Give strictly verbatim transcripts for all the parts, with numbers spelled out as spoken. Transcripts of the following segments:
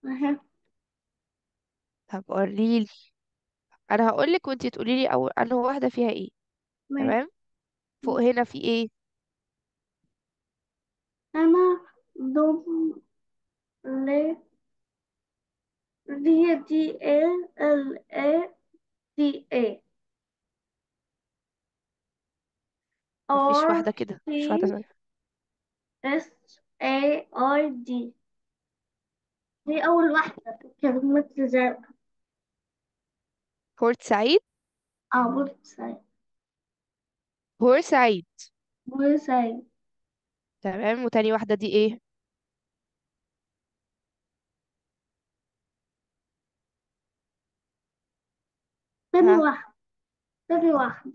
اها. طب قوليلي. انا هقولك وانتي تقوليلي اول انه واحدة فيها ايه. ماشي. تمام. فوق هنا في ايه؟ انا دم ل دي دي اي ال اي دي اي مفيش ار واحدة كده، تي مفيش واحدة زي اس اي اي دي. دي اول واحدة في كلمة زرق. بورسعيد. اه بورسعيد. بورسعيد. بورسعيد. تمام، وتاني واحدة دي ايه؟ تاني ها؟ واحدة. تاني واحدة.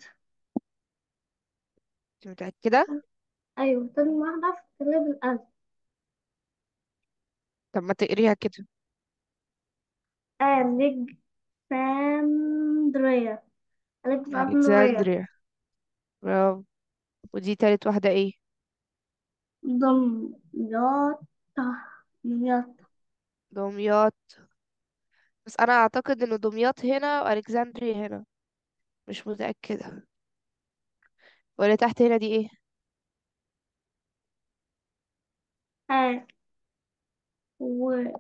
انت متأكدة؟ ايوه تاني واحدة في كتاب الألف. طب ما تقريها كده. ألكسندريا. ألكسندريا. ألكسندريا. برافو. ودي تالت واحدة ايه؟ دمياط. دمياط. دمياط. بس انا اعتقد ان دمياط هنا والكسندريا هنا. مش متأكدة. واللي تحت هنا دي ايه؟ ها. و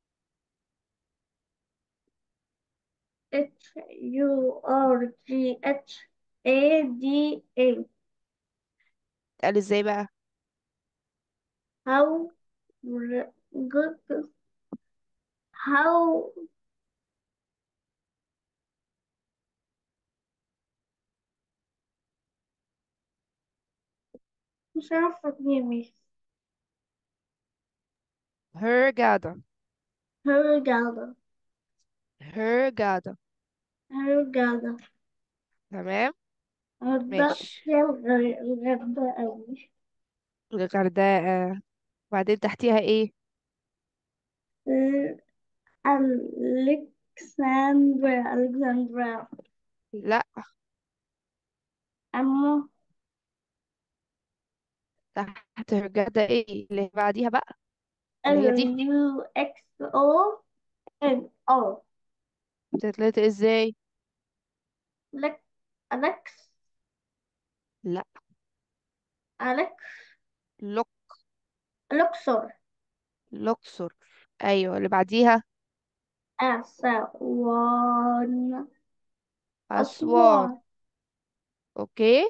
اتش يو ار جي اتش اي دي اي. قال ازاي بقى؟ هاو جود. هاو. مش عارفة تجيبي. هرجادا. هرجالة. هرجادا. هرجالة. تمام. غدا ماشي. يا الغ- الغدا أوي. الغردقة. وبعدين تحتيها ايه؟ ألكسندريا. ألكسندريا. لا. أما تحت هرجادا ايه اللي بعديها بقى؟ ال اللي هي دي. يو إكس أو إن أو. تتلت ازاي؟ لك. ألكس. لا. ألكس. لوك. لوكسور. لوكسور. ايوه اللي بعديها. أسوان. اسوان. أسوان. اوكي.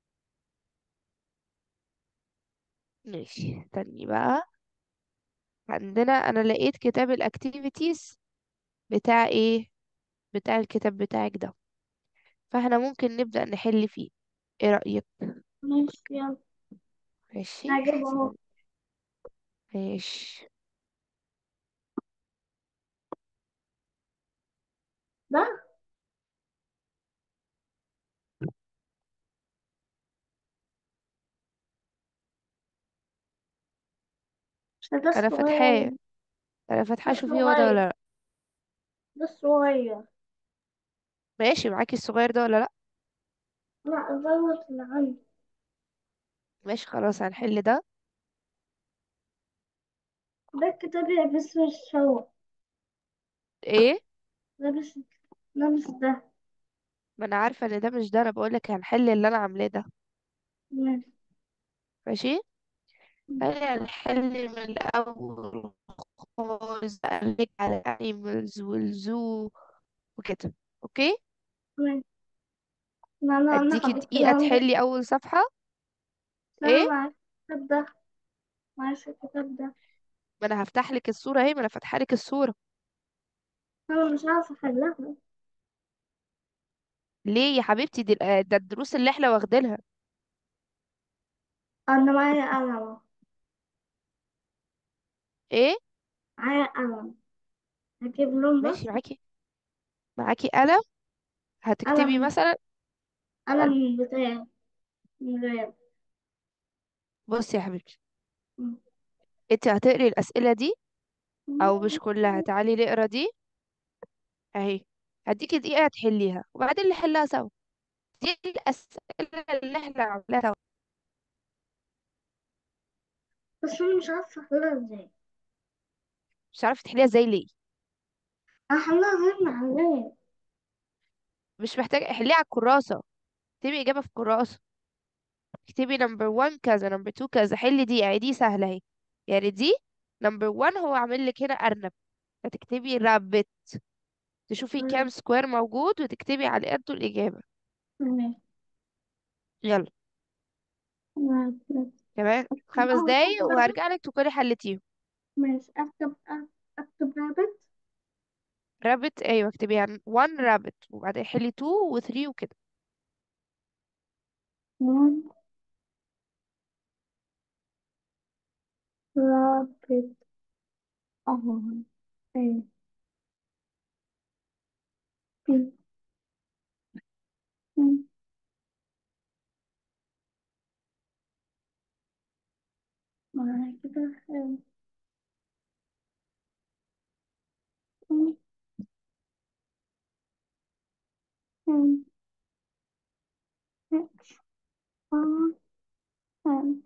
ماشي، استني بقى. عندنا انا لقيت كتاب الاكتيفيتيز بتاع ايه، بتاع الكتاب بتاعك ده. فاحنا ممكن نبدأ نحل فيه. ايه رأيك؟ ماشي يلا. ماشي. هجيبه أهو. استنى. ماشي. ده. مش ده انا الصغير. فاتحاه. انا ده فاتحاه، شوفيه هو ده الصغير. ولا لا. ده الصغير. ماشي، معاكي الصغير ده ولا لا؟ لا دوت اللي عندي. ماشي خلاص، هنحل ده. ده الكتاب يلبس في الشوا. ايه؟ لابس. لابس ده. ما انا عارفة ان ده مش ده، انا بقولك هنحل اللي انا عاملاه ده. ماشي. ماشي. خلينا نحل من الاول خالص، قالك على الانيمالز والزو وكده. اوكي. ماشي. ما أنا أنا اديكي حبيت دقيقة العمر. تحلي اول صفحة. بس أنا ايه؟ معايا الكتاب ده. معايا الكتاب ده. ما انا هفتح لك الصورة اهي، ما انا فاتحة لك الصورة. أنا مش عارفة أحلها. ليه يا حبيبتي؟ دي ال- ده الدروس اللي احنا واخدينها. أنا معايا قلم. ايه؟ معايا قلم. هجيب لون ماشي، بس. معاكي. معاكي قلم. هتكتبي قلم. مثلا. قلم. قلم بتاعي. من غير. بصي يا حبيبتي، انت هتقري الاسئلة دي او مش كلها؟ تعالي نقرا دي اهي. هديكي دقيقة تحليها وبعدين نحلها سوا. دي الأسئلة اللي احنا عملناها سوا. بس أنا مش عارفة أحلها ازاي. مش عارفه تحليها ازاي ليه؟ أحلى غير معلم. مش محتاجه، احليها على الكراسه. اكتبي اجابه في الكراسه. اكتبي نمبر واحد كذا، نمبر اتنين كذا، حلي دي اهي، دي سهله اهي. يعني دي نمبر واحد هو عامل لك هنا ارنب، فتكتبي رابت. تشوفي كام سكوير موجود وتكتبي على قده الاجابه. ماشي. يلا. ماشي. كمان أكتب خمس أول دقايق حاجة رابط. وهرجع لك تكوني حلتيهم. ماشي، أكتب أكتب رابط. رابت، ايوه اكتبي يعني واحد رابت، وبعدين حلي اتنين و تلاتة وكده. one رابط. أهو. A B C بعد كده L E N H R N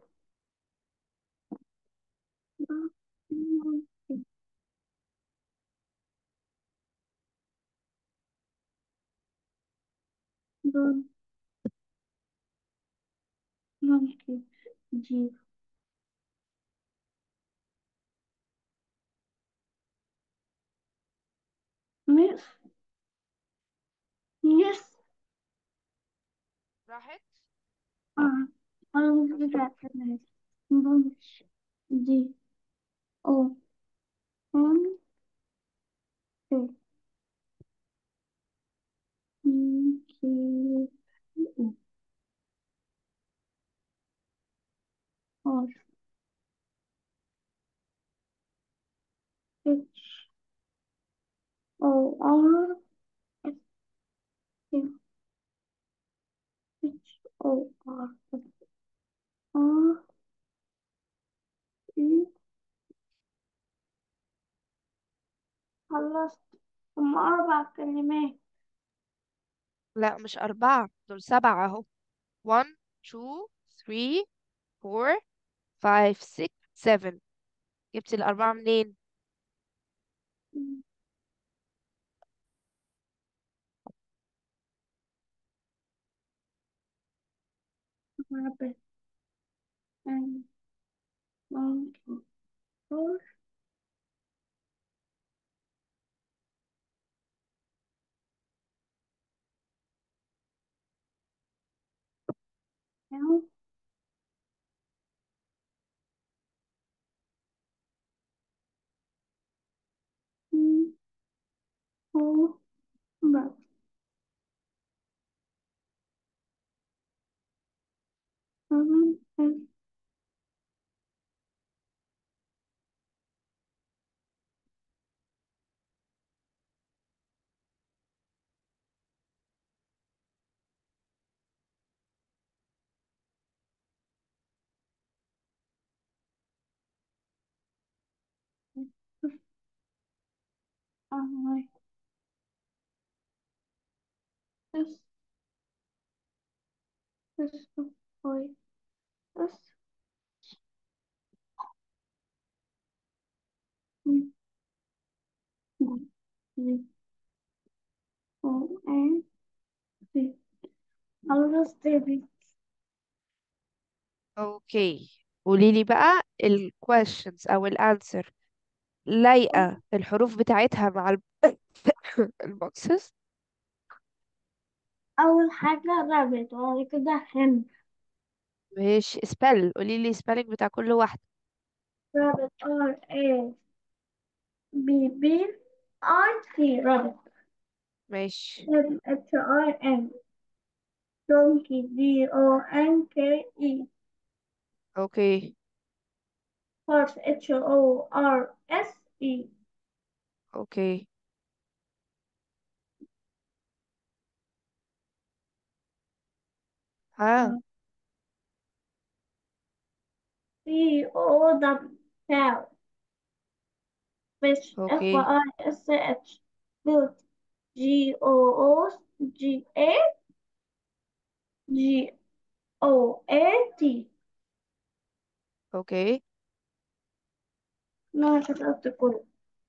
دول ممكن G مس يس. راحت. اه خلاص اوكي. كده تمام. مش دي او ان تي كي ار اتش او ار اس تي اتش او ار ار اي. خلصت. هم أربع كلمات. لا مش أربعة، دول سبعة أهو. واحد اتنين تلاتة أربعة خمسة ستة سبعة. جبتي الأربعة منين؟ رابط and monkey four now four but seven is I this this boy this the O N C. خلصت دي. اوكي. قوليلي بقى ال questions أو ال answer لايقة الحروف بتاعتها مع ال البوكسز. أول حاجة رابط وبعد كده هن. مش spell، قوليلي spelling بتاع كل واحدة. رابط R A B B I T رابط. ماشي. H I N donkey D O N K E. اوكي. horse H O R S E. اوكي. ها. C O W cow. fish F اوكي. I S H. goat G O O G A G O A T. اوكي. أنا كتبت كله.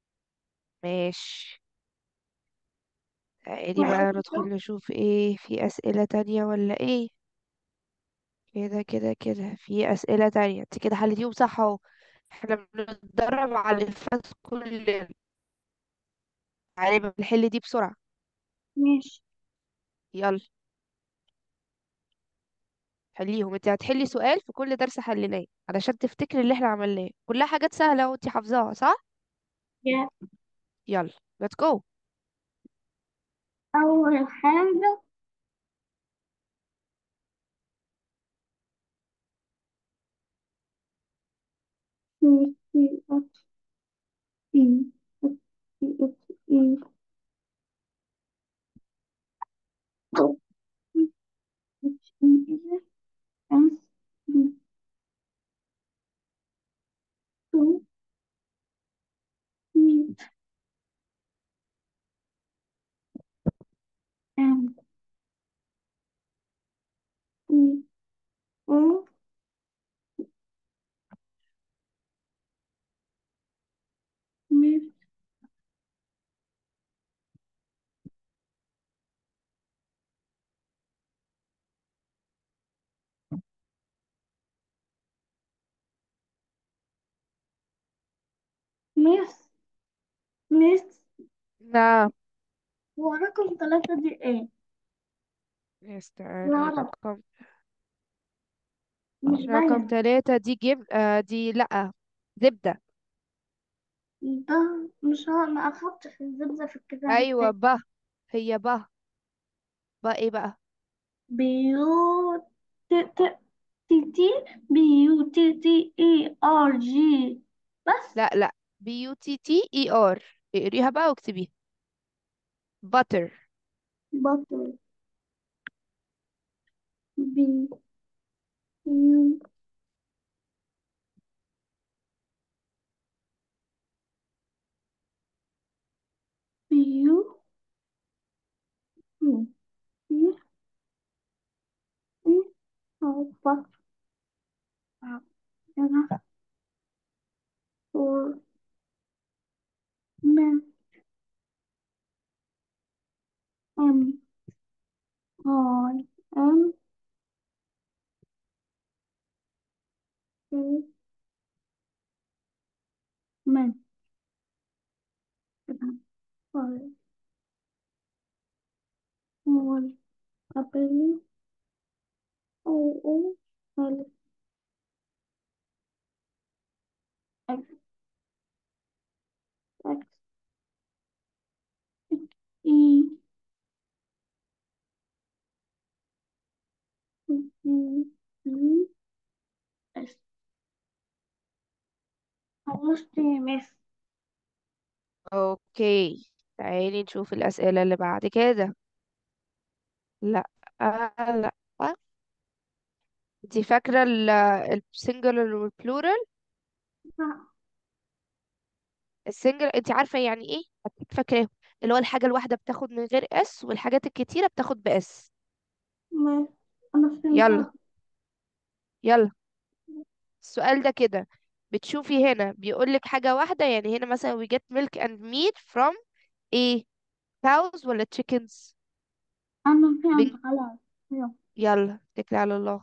ماشي. تعالي واحد بقى ندخل نشوف ايه في أسئلة تانية ولا ايه. كده كده كده في أسئلة تانية، انت كده حلتيهم صح اهو. احنا بنتدرب على اللي فات كل. تعالي بقى نحل دي بسرعة. ماشي. يلا حليهم. انت هتحلي سؤال في كل درس حليناه علشان تفتكري اللي احنا عملناه، كلها حاجات سهلة وانت حافظاها صح. يا يلا let's go. أول حاجة C C H E H C H E O H E S B two E M E O Miss Miss Miss نعم. ورقم ثلاثة دي ايه؟ استني العرب رقم. مش رقم باين. ثلاثة دي جيب آه دي لأ. زبدة. ده مش ه... ما أخدتش الزبدة في الكتاب أيوة التاني. ب. هي ب. ب ايه بقى؟ بيو ت ت تي تي بيو تي تي اي ار جي بس. لا لا. بي يو تي تي اي ار. اقريها بقى واكتبيها. butter. بطل بي يو بيو يو يو يو أو بطل كده فور من ام اي ام من كده فور مول قبلي او او ألف اكس اكس اي اي اي اس. خلصت يا مس. اوكي. تعالي نشوف الأسئلة اللي بعد كده. لا. آه لا. انتي فاكرة السنجلر والبلورال؟ السنجل انتي عارفة يعني ايه؟ اكيد فاكراه. اللي هو الحاجة الواحدة بتاخد من غير اس، والحاجات الكتيرة بتاخد باس. مس انا يلا. فهمتها. يلا. السؤال ده كده. بتشوفي هنا بيقولك حاجة واحدة، يعني هنا مثلا we get milk and meat from ايه؟ cows ولا chickens؟ انا فهمت بن... خلاص. يلا. يلا اتكلي على الله.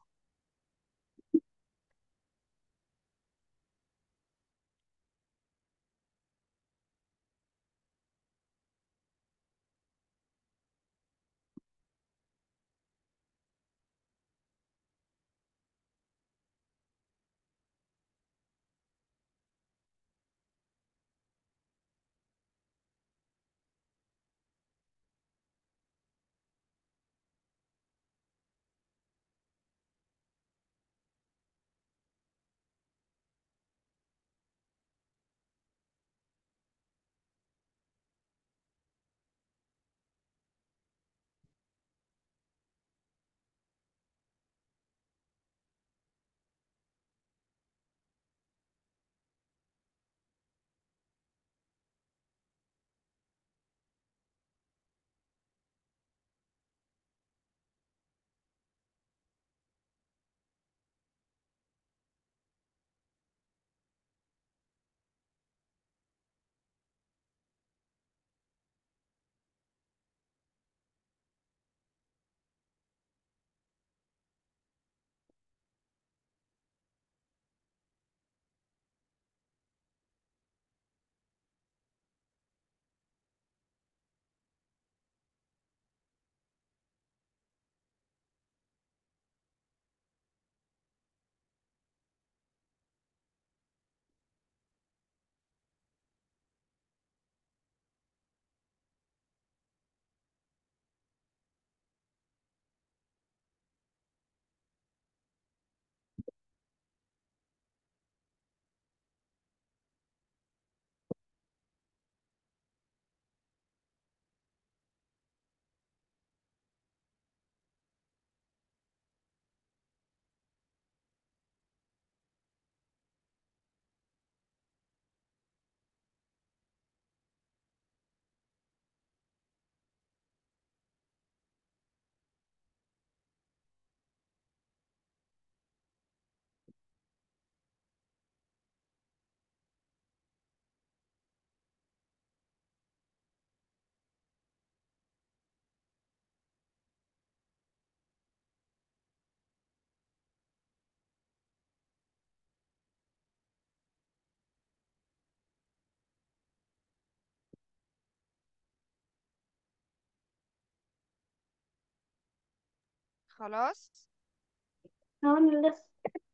خلاص. أنا لسه.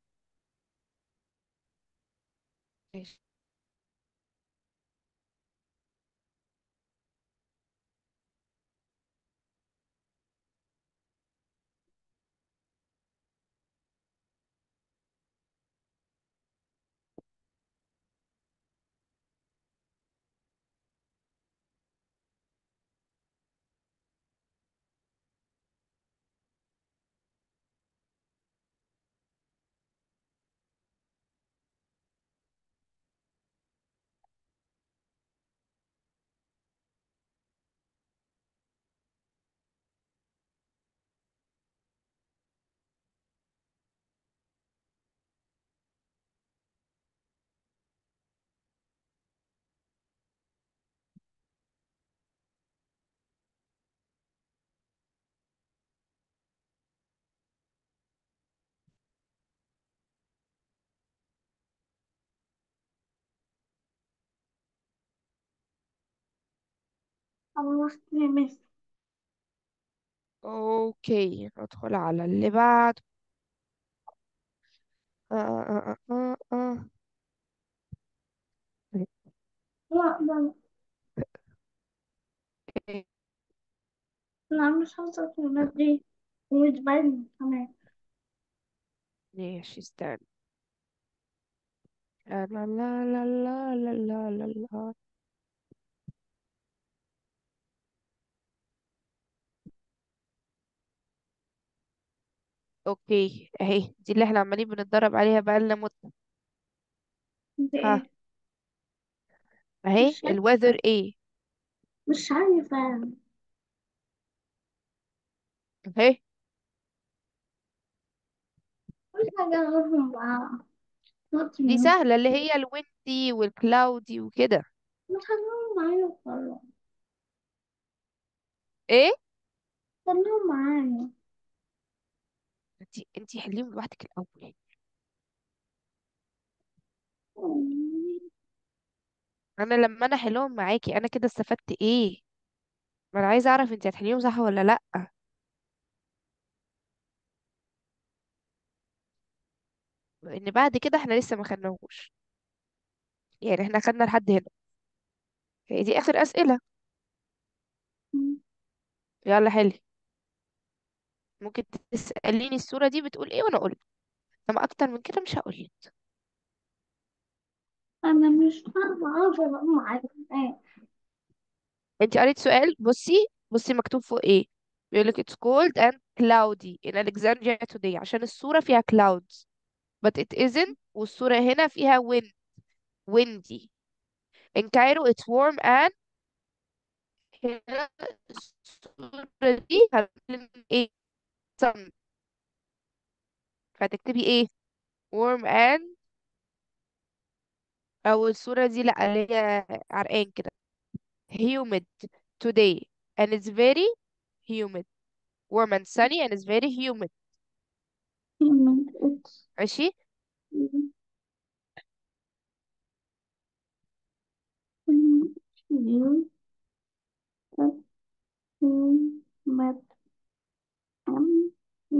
ماشي. خلصت يا مس. اوكي، ندخل على اللي بعده. آه آه آه آه. آه. لا ده. لا مش حاسة الولاد دي. ومش باين كمان. ماشي، استنى. لا لا لا لا لا لا لا لا. اوكي، اهي دي اللي احنا عمالين بنتدرب عليها بقالنا مدة. دي ها، ايه؟ اهي مش عارفة. الويذر ايه. مش عارفة. اهي كل حاجة غيرهم بقى. نوت دي ميوت. سهلة، اللي هي الويندي والكلاودي وكده. ما تخليهم معايا وخلاص. ايه؟ خليهم معايا. انتي انتي حليهم لوحدك الاول. انا لما انا احلهم معاكي انا كده استفدت ايه؟ ما انا عايزه اعرف انتي هتحليهم صح ولا لا. لان بعد كده احنا لسه ما خدناهوش، يعني احنا خدنا لحد هنا. هي دي اخر اسئله. يلا حلي. ممكن تساليني الصوره دي بتقول ايه وانا اقول. انما اكتر من كده مش هقول. أنا مش فاهمة عارفة بقى معايا ايه. انت قريت سؤال؟ بصي بصي مكتوب فوق ايه. بيقولك it's cold and cloudy in Alexandria today، عشان الصورة فيها clouds but it isn't، والصورة هنا فيها wind windy. in Cairo it's warm and، هنا الصورة دي هتكلم ايه؟ sun. فهتكتبي ايه؟ warm and، او الصورة دي لا اللي هي عرقان كده، humid today and it's very humid. warm and sunny and it's very humid. من اتس. ماشي. يو. مات. أم.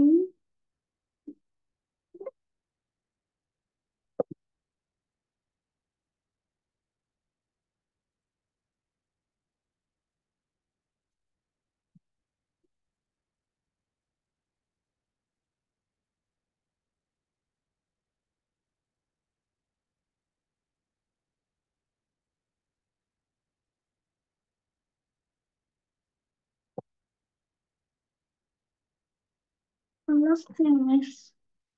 خلصت يا مس.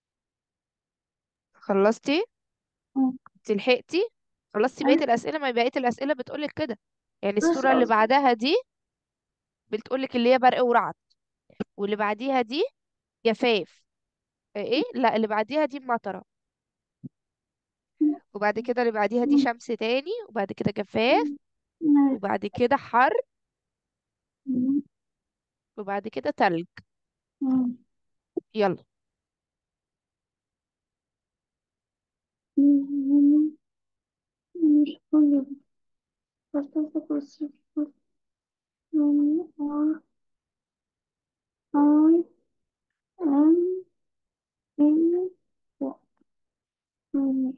خلصتي؟ أه. انت لحقتي؟ خلصتي بقية أه. الأسئلة؟ ما بقية الأسئلة بتقولك كده. يعني بس الصورة اللي قصدي. بعدها دي بتقولك اللي هي برق ورعد، واللي بعديها دي جفاف. ايه، لا اللي بعديها دي مطرة، وبعد كده اللي بعديها دي شمس تاني، وبعد كده جفاف، وبعد كده حر، وبعد كده تلج. يلا. مش كله. بس بس بس. أم أم أم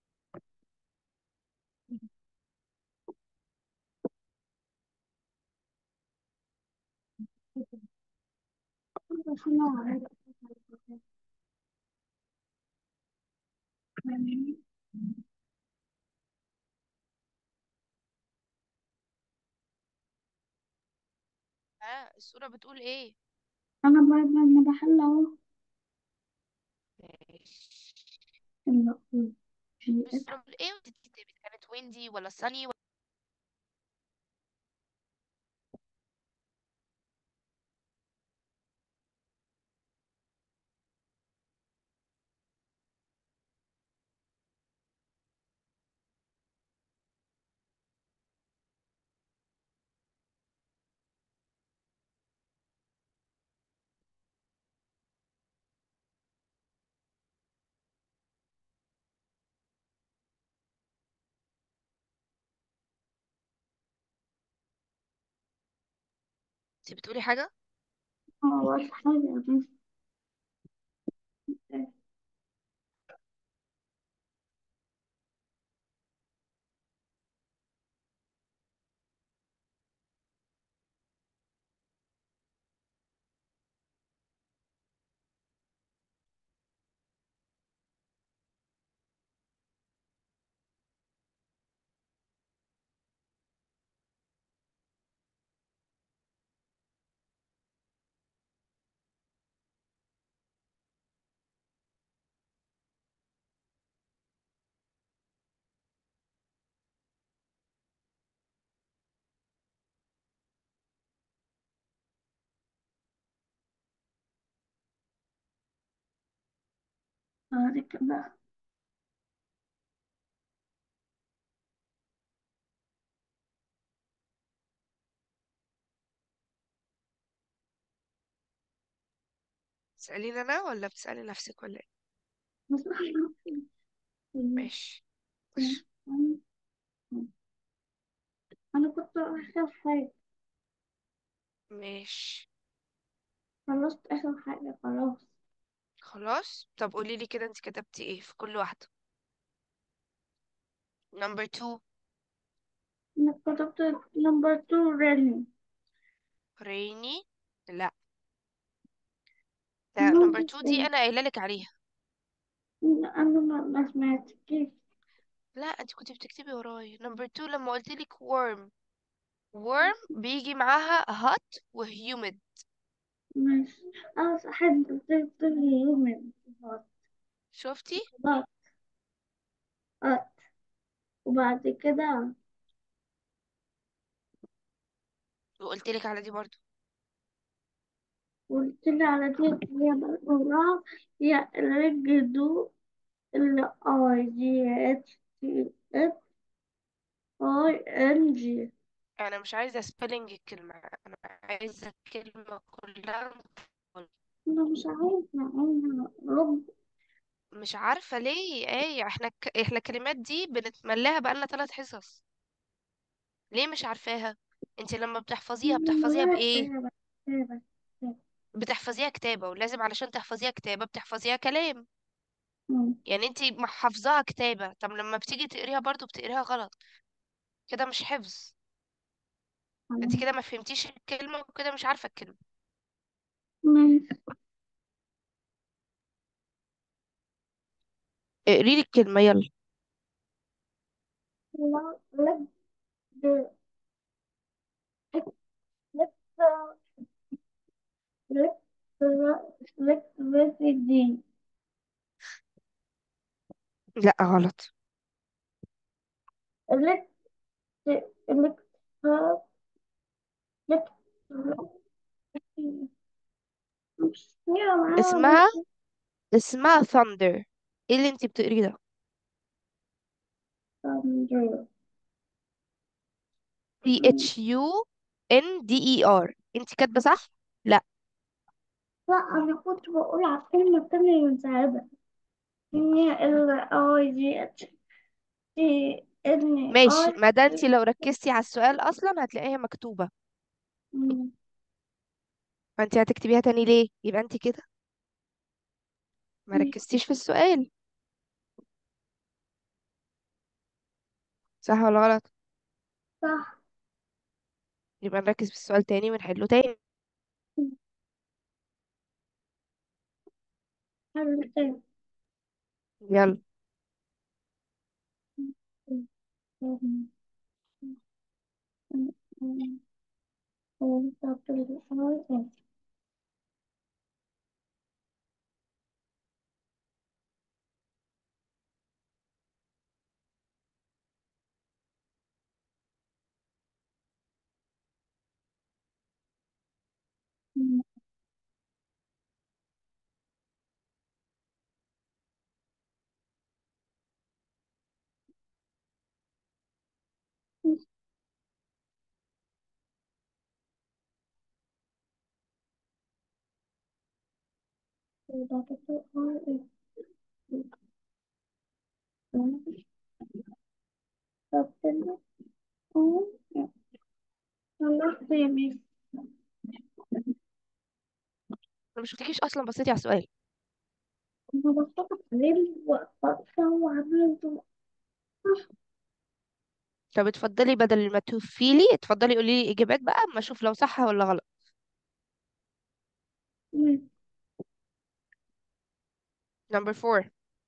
ها الصورة بتقول ايه؟ أنا ب- أنا بحل أهو. ماشي. الصورة جي إكس. الصورة بتقول ايه وانت بتكتبي؟ كانت ويندي ولا صني ولا... انت بتقولي حاجة؟ اه بس حاجة بس. بعد كده بتسأليني انا ولا بتسألي نفسك ولا ايه؟ بس ماشي. خش. أنا كنت آخر حاجة. ماشي. خلصت آخر حاجة خلاص. خلاص، طب قولي لي كده انت كتبتي ايه في كل واحدة؟ نمبر اتنين. أنا كتبت نمبر تو ريني. ريني. لا. لا، نمبر نمبر اتنين دي إيه؟ انا قايله لك عليها. أنا ما ما سمعت كيف. لا، انت كنت بتكتبي ورايا نمبر اتنين لما قلت لك worm. worm بيجي معاها hot وhumid. ماشي. أنا صحيت قلت لي يومين. شفتي؟ خلاص. آه. وبعد كده وقلت لك على دي برضو. قلت لي على دي اللي هي بالقراء. هي الرجل ال I G H T F I N G. انا مش عايزه سبيلنج الكلمه، انا عايزه الكلمه كلها. أنا مش عارفة أنا رب. مش عارفه ليه ايه، احنا ك... احنا الكلمات دي بنتملاها بقالنا ثلاث حصص. ليه مش عارفاها؟ انت لما بتحفظيها بتحفظيها ملاك بايه؟ كتابة كتابة كتابة. بتحفظيها كتابه، ولازم علشان تحفظيها كتابه بتحفظيها كلام. مم. يعني انت محفظاها كتابه، طب لما بتيجي تقريها برضو بتقريها غلط. كده مش حفظ. انت كده ما فهمتيش الكلمه وكده مش عارفه الكلمه. ماشي. اقري لي الكلمه يلا. لا لك لك لك لك لك لك دي. لا غلط. لك لك لك مش هي معاها اسمها اسمها thunder. ايه اللي انت بتقريه ده؟ بس. T H U N D E R. انت كاتبه صح؟ لا. لا أنا كنت بقول على الكلمة التانية المتعبة. هي ال I G H T N ماشي، I. ما ده انت لو ركزتي على السؤال اصلا هتلاقيها مكتوبه. مم. فانت هتكتبيها تاني ليه؟ يبقى انت كده. ما ركزتيش في السؤال. صح ولا غلط؟ صح. يبقى نركز في السؤال تاني ونحله تاني. حلو تاني. يلا. انا مش شفتكيش اصلا بصيتي على السؤال. أنا بفتكر ليه وقفتها وعملت. طب اتفضلي بدل ما تفيلي اتفضلي قولي لي اجابات بقى اما اشوف لو صح ولا غلط. نمبر فور.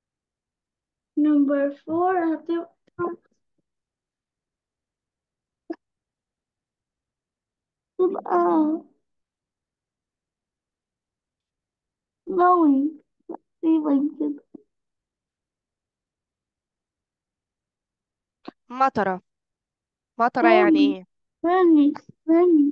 نمبر فور هتبقى تبقى لون تقريبا كده. مطرة. مطرة يعني ثاني ايه؟ ثاني ثاني.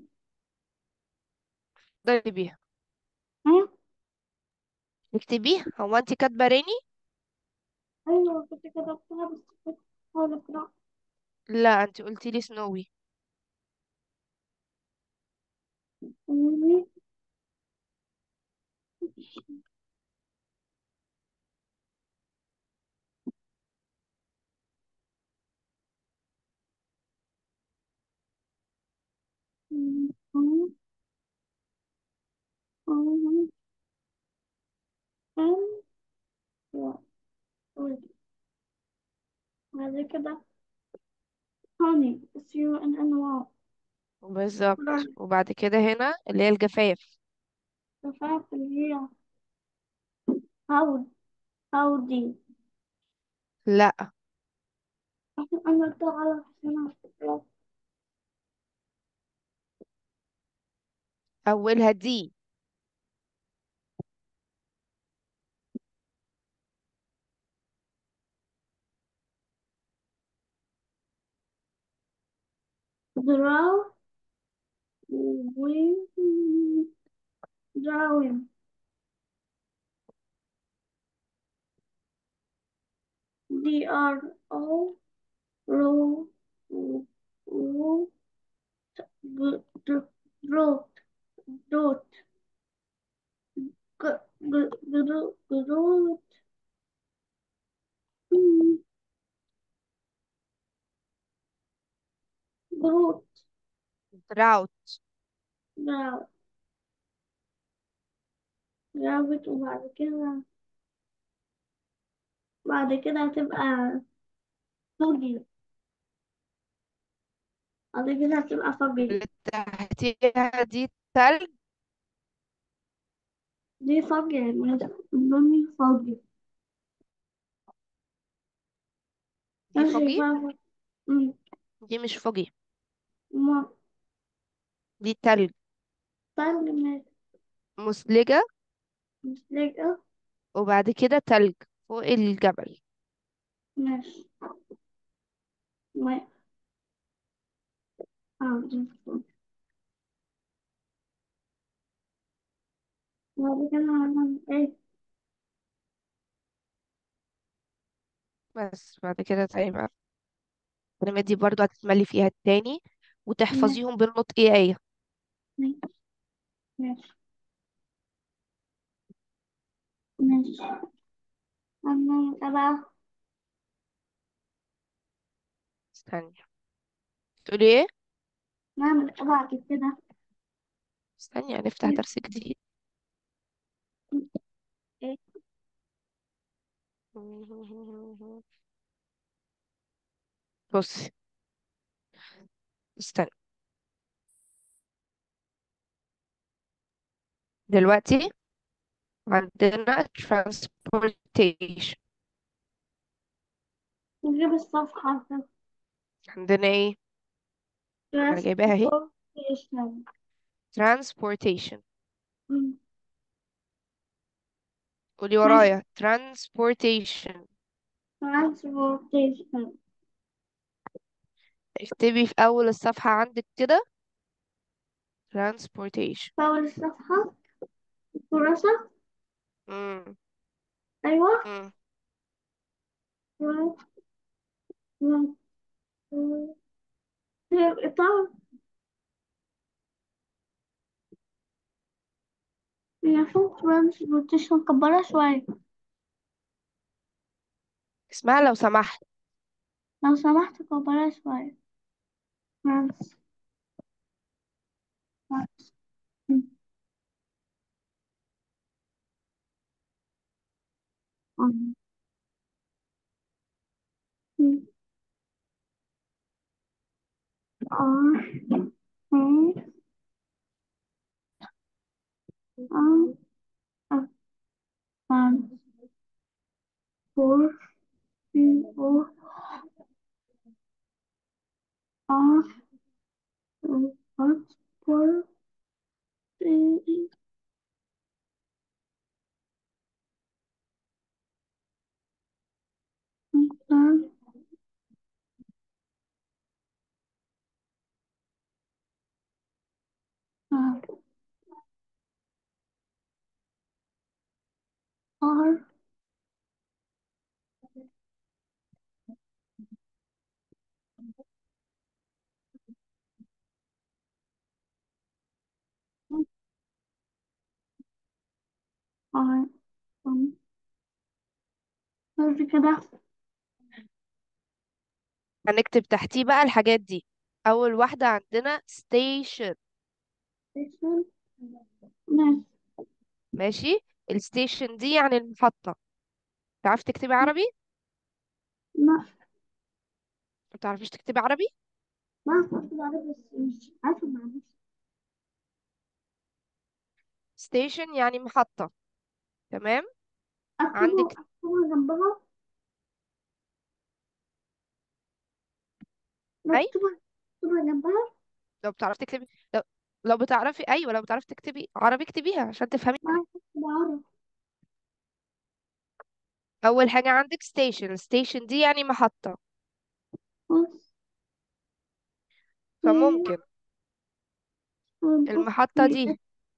ضربي بيها. ها. اكتبيها، هو انت كاتبة ريني؟ أيوة كنت كتبتها بس كنت بحاول أقرأ. لا انت قلتي لي سنوي. بعد كده honey S U N N Y. بالظبط، وبعد كده هنا اللي هي الجفاف. رفعت اللي هي هاود هاودي. لا. عشان أنا تعرف هنا. اولها دي. draw with drawing. D R O row row dot dot dot dot دراوت. draw. جابت وبعد كده بعد كده هتبقى فوجي. بعد كده هتبقى فوجي. اللي تحتيها دي تلج. دي فوجي من لوني فوجي. دي أنا فوجي. شايفاها. أمم. دي مش فوجي. ما دي تلج. تلج مش مثلجة. مش لاقية. وبعد كده تلج فوق الجبل. ماشي. ما عاوز. بعد كده هنعمل ايه؟ بس بعد كده طيب الكلمات دي برضو هتتملي فيها التاني ماشي وتحفظيهم بالنطق ايه ايه. ماشي ماشي ماشي. هنعمل ايه بقى؟ استني. تقولي ايه؟ نعمل ايه بعد كده؟ استني هنفتح درس جديد. ايه؟ بصي، استنى. دلوقتي عندنا transportation. نجيب الصفحة. عندنا ايه؟ ما انا جايباها اهي. transportation. transportation. مم. قولي ماشي. ورايا: transportation. transportation. اكتبي في اول الصفحة عندك كده transportation. أول الصفحة. كراسة. امم أيوة. امم و- و- و- هي الإطار. هي فوق transportation، كبرها شوية. اسمها لو سمحت. لو سمحت كبرها شوية. trans- trans- R A R F N four C O R transport R R بعد كده هنكتب تحتيه بقى الحاجات دي. اول واحدة عندنا station. station. ماشي. ماشي. الستيشن دي يعني المحطة. تعرفي تكتبي عربي؟ ما ما تعرفيش تكتبي عربي؟ ما أعرف أعرف بس مش عارفة معلش. ستيشن يعني محطة. تمام. أكتبه عندك أكتبه جنبها. اي. أكتبها أكتبها جنبها. لو بتعرفي تكتبي، لو لو بتعرفي ايوه لو بتعرفي تكتبي عربي اكتبيها عشان تفهمي. ما أعرف أكتب عربي. اول حاجة عندك ستيشن. ستيشن دي يعني محطة. بص. فممكن بص. المحطة دي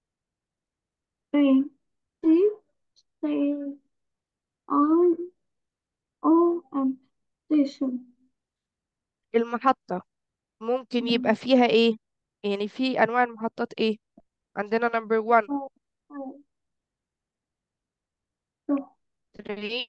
A C C I O M station. المحطة ممكن يبقى فيها ايه؟ يعني في انواع المحطات ايه؟ عندنا نمبر واحد ترين.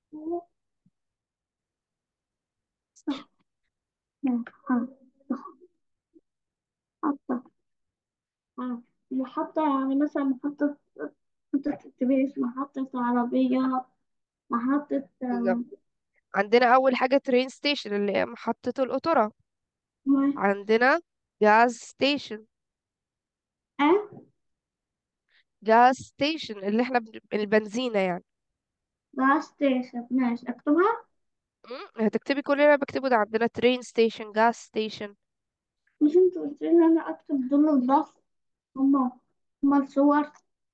محطة. آه. محطة يعني مثلا محطة محطة اتوبيس، محطة عربية، محطة بالظبط. آه، عندنا اول حاجة ترين ستيشن اللي هي محطة القطورة. م- عندنا جاز ستيشن. آه جاز ستيشن اللي احنا بن- البنزينة يعني. gas station. ماشي أكتبها. مم، هتكتبي كل اللي انا بكتبه ده. عندنا ترين ستيشن، جاز ستيشن. مش انت قلت لي إن أنا أكتب دول البص؟ هما هما الصور.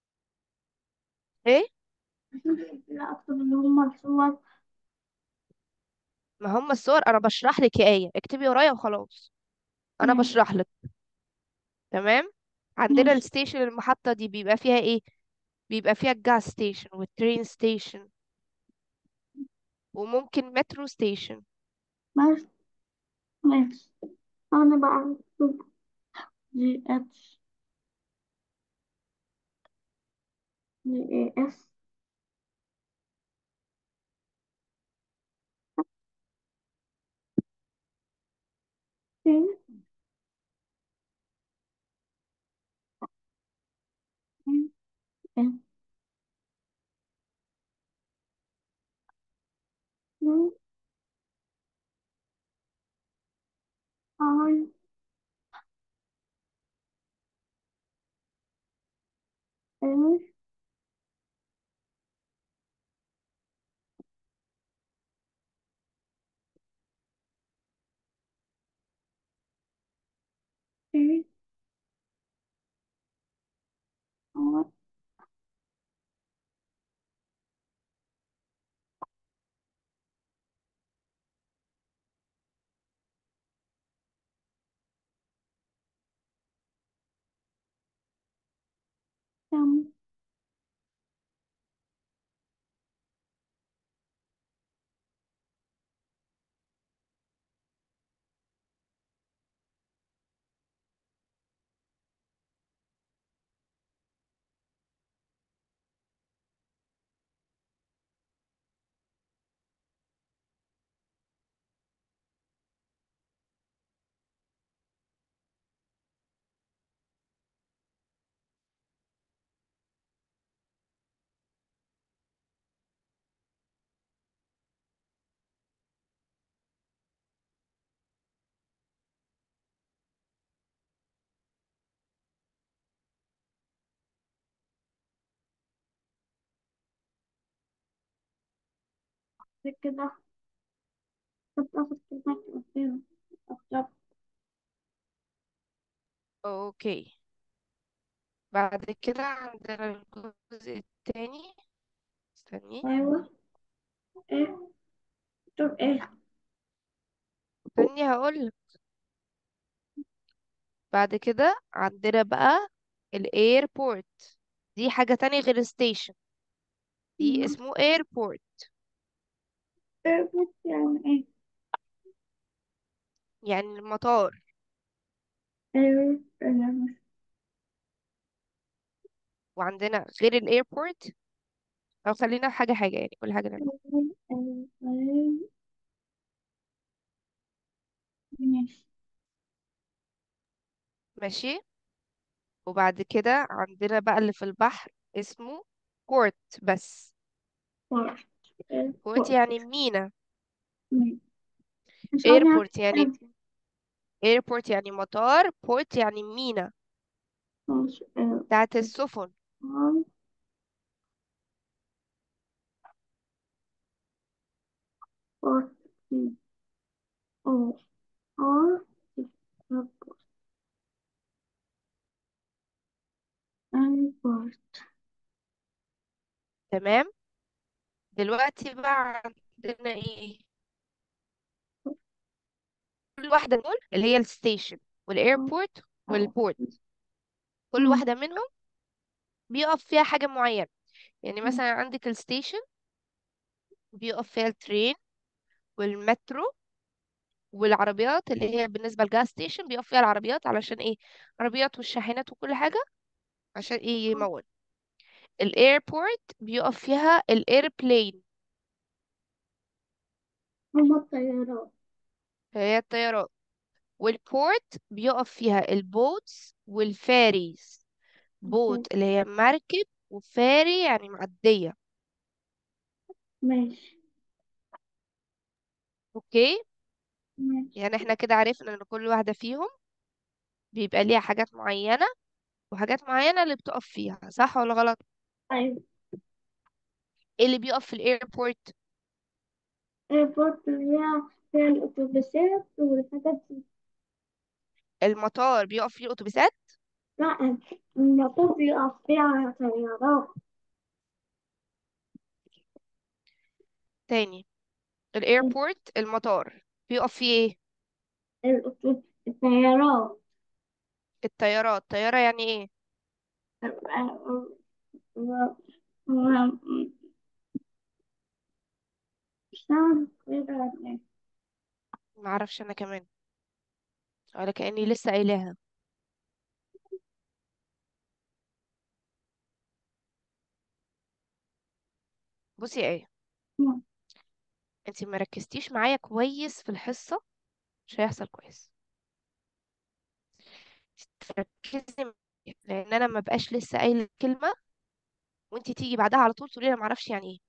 ايه؟ مش انت قلت لي أكتب اللي هما الصور؟ ما هم الصور انا بشرح لك يا آية، اكتبي ورايا وخلاص. انا ماشي. بشرح لك. تمام. عندنا ماشي. الستيشن المحطة دي بيبقى فيها ايه؟ بيبقى فيها الجاز ستيشن والترين ستيشن وممكن مترو ستيشن. ماشي. ماشي. أنا بقى أكتب جي اتش جي اي اس تي ان ان I L A R M. كده تتأخذ كلمات أخيرة أكتر. اوكي. بعد كده عندنا الجزء التاني. استني. أيوة. إيه طب إيه. استني هقول. بعد كده عندنا بقى الايربورت. دي حاجة تانية غير الستيشن. دي مم. اسمه ايربورت. إيه يعني إيه. يعني المطار. إيه يعني وعندنا غير الايربورت، او خلينا حاجة حاجة يعني كل حاجة نعمل. إيه إيه إيه. ماشي. ماشي. وبعد كده عندنا بقى اللي في البحر اسمه بورت بس. بورت. إيه بورت بورت. يعني مينا. ماشي. مش عارفة. ايربورت يعني ايربورت يعني مطار. بورت يعني مينا ماشي. إيه بتاعت السفن. آر بورت. إيه أو آر بورت. إيه بورت. تمام. دلوقتي بقى عندنا ايه؟ كل واحدة دول اللي هي الستيشن والايربورت والبورت، كل مم. واحدة منهم بيقف فيها حاجة معينة. يعني مم. مثلا عندك الستيشن بيقف فيها الترين والمترو والعربيات، اللي هي بالنسبة للجاز ستيشن بيقف فيها العربيات علشان ايه؟ عربيات والشاحنات وكل حاجة، عشان ايه؟ يمول. الايربورت بيقف فيها الايربلين، هما الطيارات. هي الطيارات. والبورت بيقف فيها البوتس والفيريز. أوكي. بوت اللي هي مركب، وفاري يعني معدية. ماشي. اوكي. ماشي. يعني احنا كده عرفنا ان كل واحدة فيهم بيبقى ليها حاجات معينة، وحاجات معينة اللي بتقف فيها، صح ولا غلط؟ أيوة. ايه اللي بيقف في الايربورت؟ ايربورت اللي هي فيها الأتوبيسات والحاجات دي. المطار بيقف فيه الاتوبيسات. لا، المطار بيقف فيها طيارات. تاني. الايربورت المطار بيقف فيه ايه؟ الأتو- الطيارات. الطيارات. طيارة يعني ايه؟ مش عارف كده ولا إيه. معرفش انا كمان، ولا كأني لسه قايلاها. بصي ايه، انتي مركزتيش معايا كويس في الحصة، مش هيحصل كويس. تركزي معايا، لان انا ما بقاش لسه قايله كلمة وانتي تيجي بعدها على طول تقولي انا معرفش يعني ايه،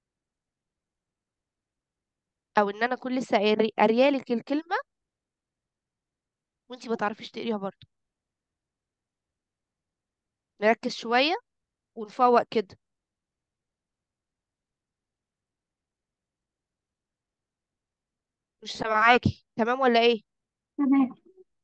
او ان انا كل لسه قاري- قاريالك الكلمة وانتي ما تعرفيش تقريها برضه. نركز شوية ونفوق كده. مش سامعاكي تمام ولا ايه؟ تمام.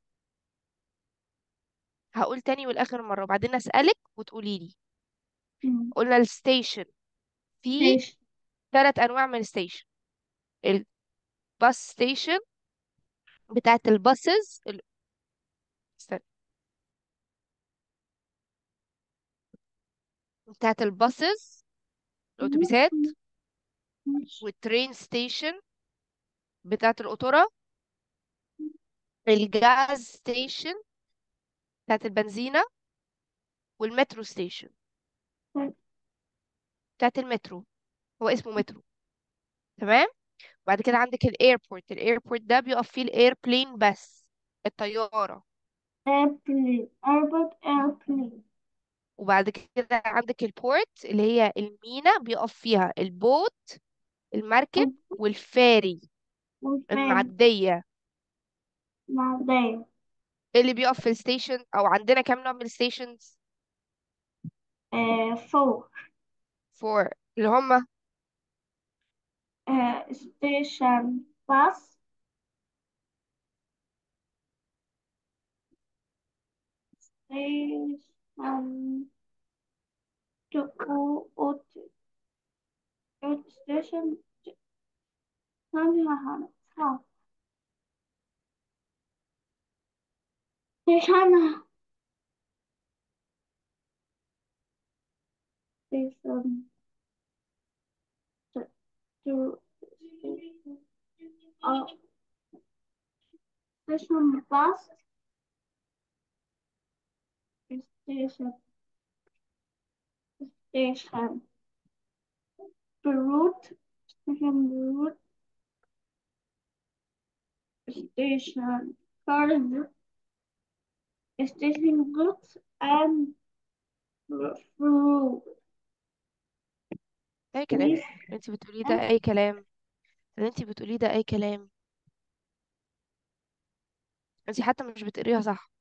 هقول تاني والاخر مرة وبعدين اسألك وتقولي لي. مم. قلنا الستيشن، في ماشي. ثلاث انواع من الستيشن. الباص ستيشن بتاعت الباصز ال... استنى. بتاعت الباصز الاتوبيسات. ماشي. والترين ستيشن بتاعت القطورة. الجاز ستيشن بتاعت البنزينة. والمترو ستيشن بتاعت المترو. هو اسمه مترو. تمام. بعد كده عندك الايربورت. الايربورت ده بيقف فيه الايربلين بس، الطيارة. airplane airport airplane وبعد كده عندك البورت اللي هي المينا، بيقف فيها البوت، المركب، والفاري، والفان المعدية. معدية. اللي بيقف في الستيشن، او عندنا كام نوع من الستيشنز؟ آه فوق. فور، اللي هما آه station bus station to out out station ثانية هنا صح station station to to uh, station bus station station route station route station cars station goods and fruit. اي كلام. Please اللي انت بتقوليه ده اي كلام. اللي انت بتقوليه ده اي كلام. انت حتى مش بتقريها صح.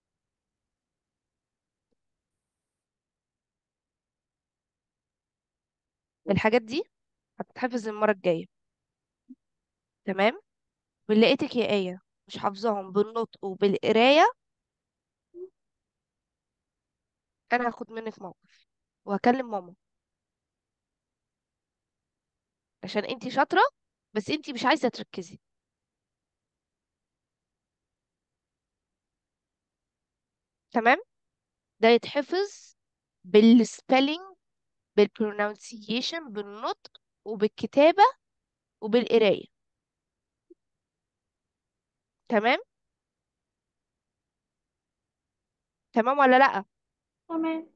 الحاجات دي هتتحفظ المرة الجاية. تمام. ولقيتك يا آية مش حافظاهم بالنطق وبالقراية، انا هاخد منك موقف وهكلم ماما. عشان انتي شاطرة بس انتي مش عايزة تركزي. تمام. ده يتحفظ بالسبelling، بالبرونانسيشن، بالنطق وبالكتابة وبالقراية. تمام. تمام ولا لأ؟ تمام.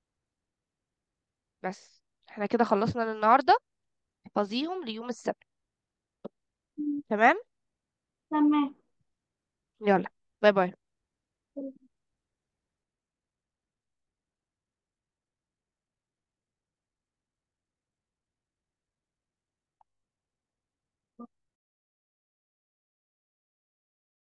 بس احنا كده خلصنا للنهاردة. احفظيهم ليوم السبت. تمام. تمام. يلا. باي باي.